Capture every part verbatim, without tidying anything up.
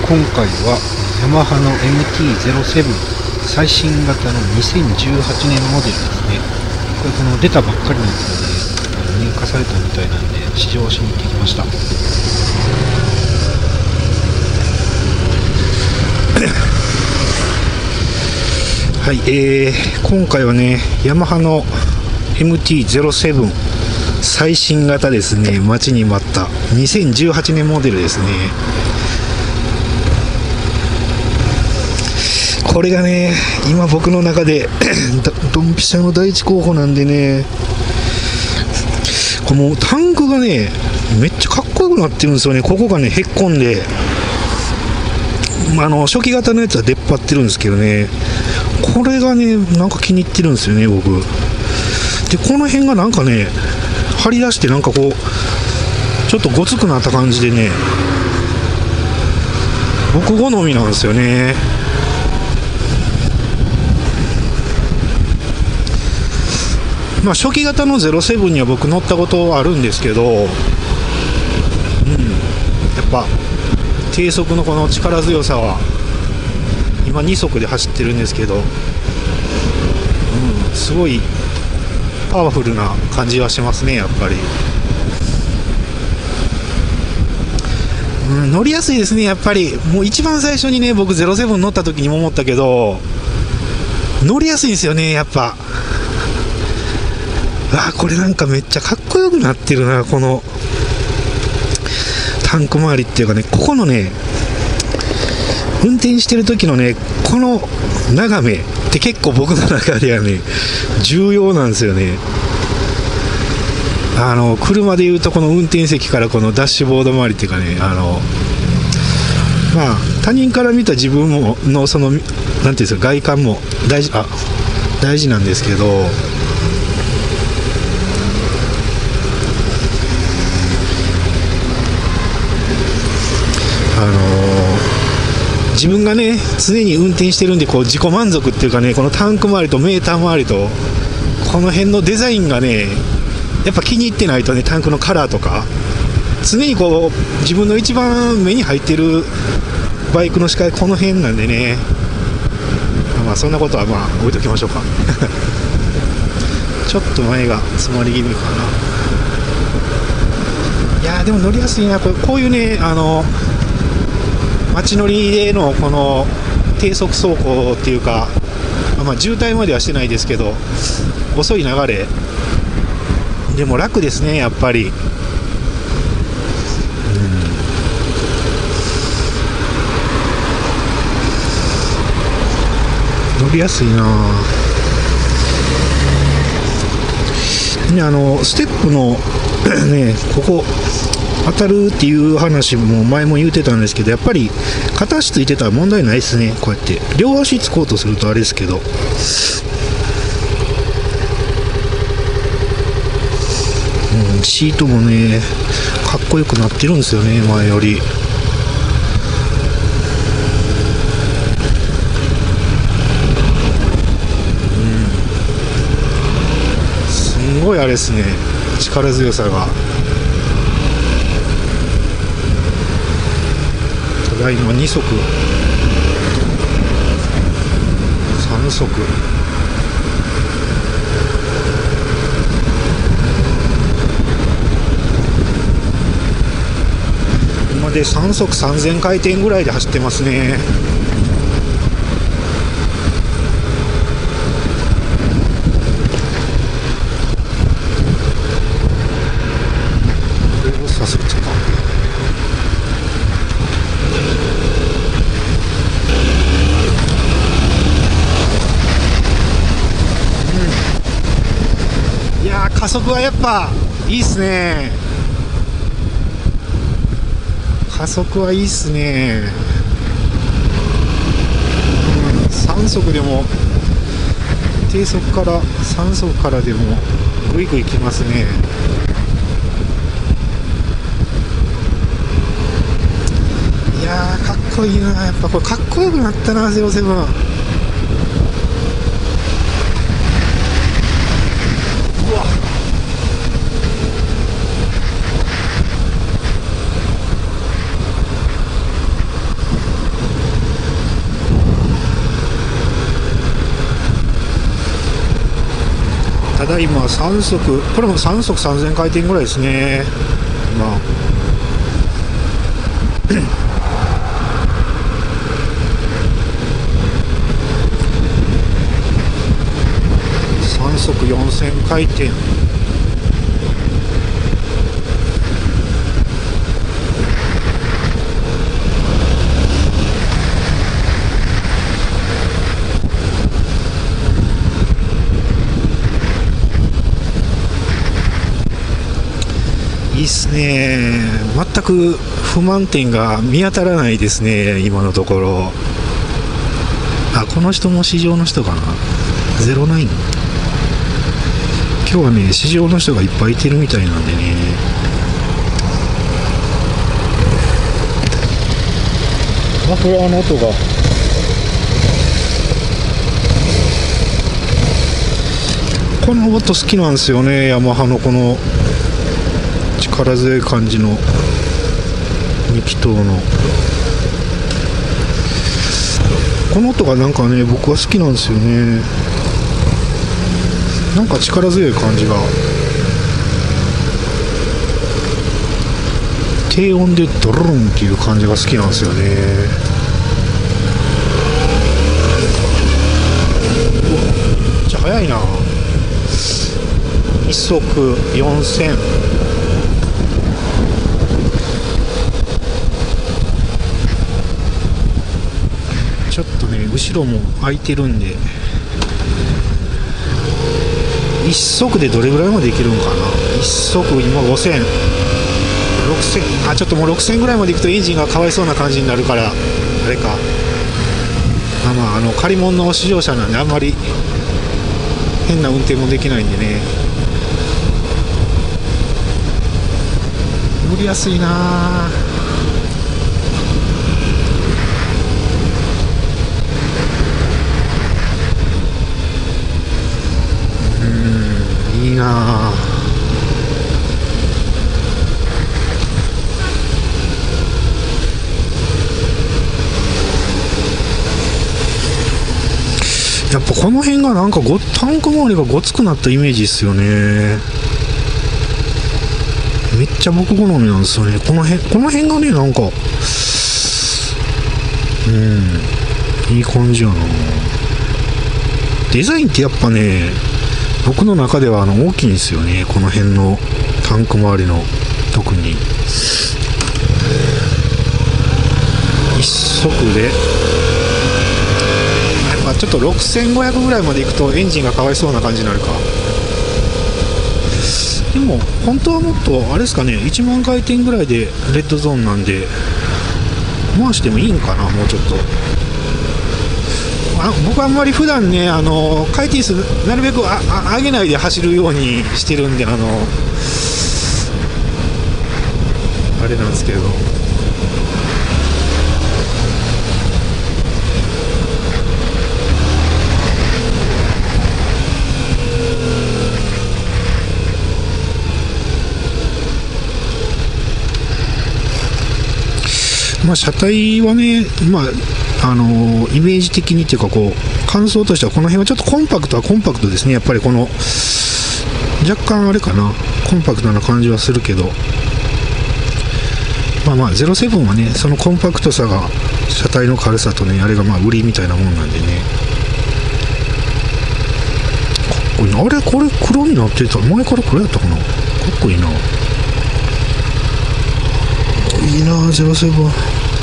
今回はヤマハの エムティーゼロセブン 最新型のにせんじゅうはちねんモデルですね。これこの出たばっかりのやつで入荷されたみたいなんで試乗しに行ってきました。はい、えー、今回はねヤマハの エムティーゼロセブン 最新型ですね。待ちに待ったにせんじゅうはちねんモデルですね。これがね今僕の中でドンピシャの第一候補なんでね、このタンクがねめっちゃかっこよくなってるんですよね。ここがねへっこんで、まあ、あの初期型のやつは出っ張ってるんですけどね、これがねなんか気に入ってるんですよね僕で。この辺がなんかね張り出してなんかこうちょっとごつくなった感じでね、僕好みなんですよね。まあ初期型のゼロセブンには僕乗ったことはあるんですけど、うん、やっぱ低速のこの力強さは今に速で走ってるんですけど、うん、すごいパワフルな感じはしますねやっぱり。うん、乗りやすいですねやっぱり。もう一番最初にね僕ゼロセブン乗った時にも思ったけど乗りやすいんですよねやっぱ。わあこれなんかめっちゃかっこよくなってるな、このタンク周りっていうかね、ここのね運転してる時のねこの眺めって結構僕の中ではね重要なんですよね。あの車でいうとこの運転席からこのダッシュボード周りっていうかね、あのまあ他人から見た自分ものそのなんていうんですか外観も大事あ大事なんですけど、あのー、自分がね常に運転してるんでこう自己満足っていうかね、このタンク周りとメーター周りとこの辺のデザインがねやっぱ気に入ってないとね、タンクのカラーとか常にこう自分の一番目に入ってるバイクの視界この辺なんでね、まあそんなことはまあ置いときましょうかちょっと前が詰まり気味かな。いやーでも乗りやすいなこれ。こういうねあの街乗りでのこの低速走行っていうか、まあ、渋滞まではしてないですけど遅い流れでも楽ですねやっぱり。うん、乗りやすいなね。あのステップのねここ当たるっていう話も前も言うてたんですけど、やっぱり片足ついてたら問題ないですね。こうやって両足つこうとするとあれですけど、うん、シートもねかっこよくなってるんですよね前より。うん、すごいあれですね力強さが。ただいまに速さん速今でさん速さんぜん回転ぐらいで走ってますね。どうさせてか加速はやっぱいいっすね。加速はいいっすね。さん速でも低速からさん速からでもグイグイきますね。いやーかっこいいな。やっぱこれかっこよくなったなゼロセブン。 ただ今さん速、これもさん速さんぜん回転ぐらいですね今。さん速よんせん回転。いいっすね。全く不満点が見当たらないですね今のところ。あ、この人も市場の人かな。ゼロナイン。今日はね市場の人がいっぱいいてるみたいなんでね。マフラーの音がこの音好きなんですよね。ヤマハのこの力強い感じのに気筒のこの音がなんかね僕は好きなんですよね。なんか力強い感じが、低音でドロンっていう感じが好きなんですよね。めっちゃ速いな。一速よんせん。ちょっとね後ろも空いてるんで、一速でどれぐらいまでいけるんかな。一速今ごせん、ろくせん、あちょっともうろくせんぐらいまでいくとエンジンがかわいそうな感じになるから、あれか。まあまああの借り物の試乗車なんであんまり変な運転もできないんでね。乗りやすいなあ。いいなあ。やっぱこの辺がなんかごタンク周りがごつくなったイメージですよね。めっちゃ僕好みなんですよね。この辺この辺がねなんかうんいい感じやな。デザインってやっぱね僕の中ではあの大きいんですよね。この辺のタンク周りの特に一速でやっぱちょっとろくせんごひゃくぐらいまでいくとエンジンがかわいそうな感じになるか。でも本当はもっとあれですかね、いちまん回転ぐらいでレッドゾーンなんで回してもいいんかな。もうちょっとあ僕はあんまり普段ねあの回転数なるべくああ上げないで走るようにしてるんで、あのあれなんですけど、まあ車体はね、まああのイメージ的にっていうかこう感想としてはこの辺はちょっとコンパクトはコンパクトですね。やっぱりこの若干あれかな、コンパクトな感じはするけど、まあまあゼロセブンはねそのコンパクトさが車体の軽さとねあれがまあ売りみたいなもんなんでね。かっこいいな。あれこれ黒になってた、前から黒やったかな。かっこいいな。いいなゼロセブン。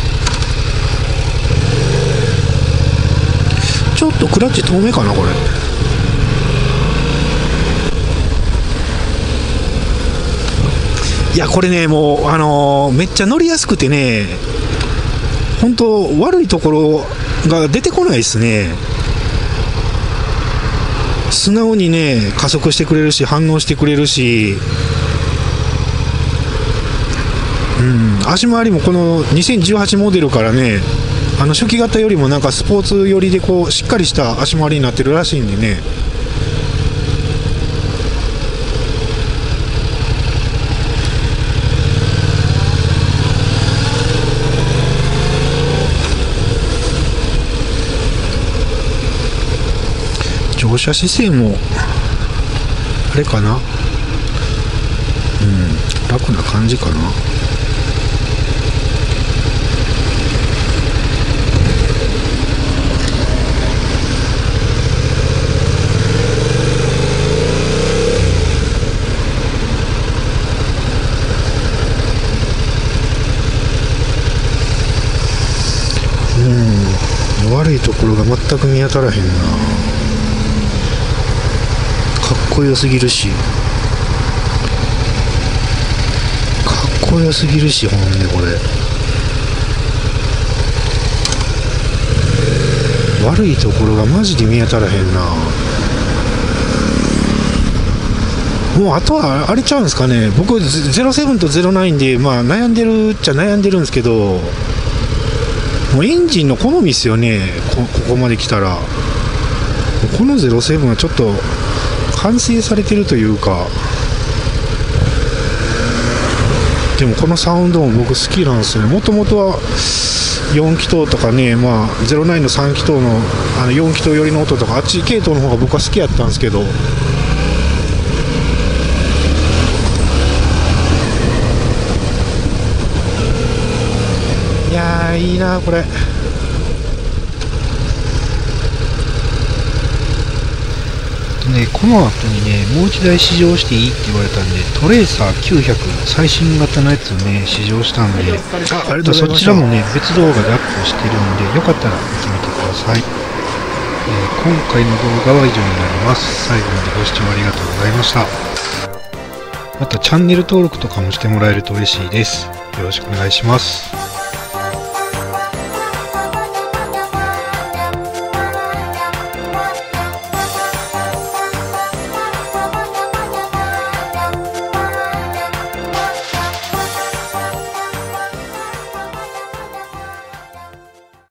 ちょっとクラッチ遠めかなこれ。いやこれねもうあのー、めっちゃ乗りやすくてね、本当悪いところが出てこないですね。素直にね加速してくれるし反応してくれるし、うん、足回りもこのにせんじゅうはちモデルからねあの初期型よりもなんかスポーツ寄りでこうしっかりした足回りになってるらしいんでね。乗車姿勢もれかな、うん、楽な感じかな。うん、悪いところが全く見当たらへんな。かっこよすぎるしかっこよすぎるし、ほんでこれ悪いところがマジで見当たらへんな。もうあとはあれちゃうんですかね。僕ゼロセブンとゼロナインでまあ悩んでるっちゃ悩んでるんですけど、もうエンジンの好みですよね。 こ, ここまで来たらこのゼロセブンはちょっと完成されてるというか、でもこのサウンドも僕好きなんですよね。もともとはよん気筒とかね、まあゼロナインのさん気筒のあのよん気筒寄りの音とかあっち系統の方が僕は好きやったんですけど、いやーいいなこれ。 ね、この後にね、もう一台試乗していいって言われたんで、トレーサーきゅうひゃく最新型のやつをね、試乗したんで、あそちらもね、別動画でアップしてるんで、よかったら見てみてください。えー、今回の動画は以上になります。最後までご視聴ありがとうございました。またチャンネル登録とかもしてもらえると嬉しいです。よろしくお願いします。